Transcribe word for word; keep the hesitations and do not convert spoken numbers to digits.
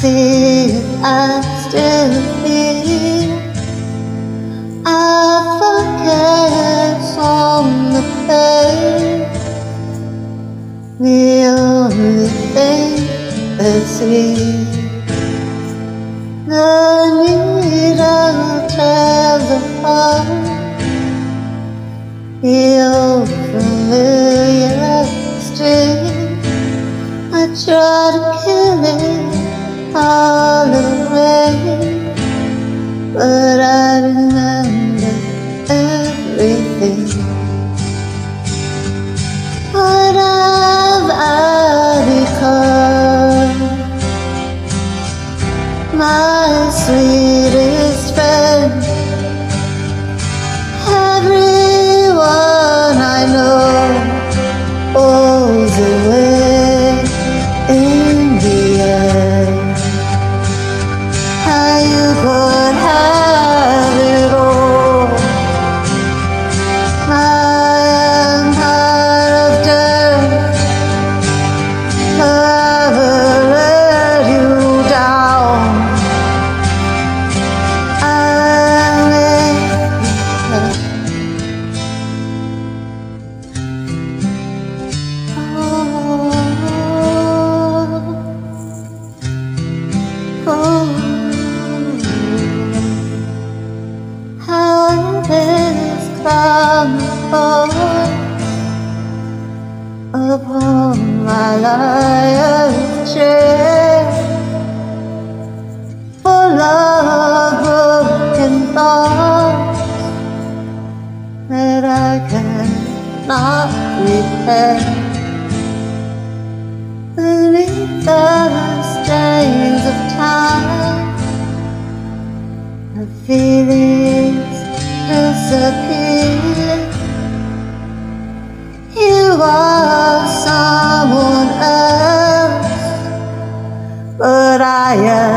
see if I still feel. I focus on the pain, the only thing that's real. The needle tears apart the old familiar string. I try to kill it all away, but I remember everything. What have I become? My sweetest friend. Everyone I know falls away in the end. How you could have it all. I am part of dirt, never let you down. Come upon my liar's chair, full of broken thoughts that I cannot repair. Beneath the stains of time, the feelings disappear. You are someone else, but I am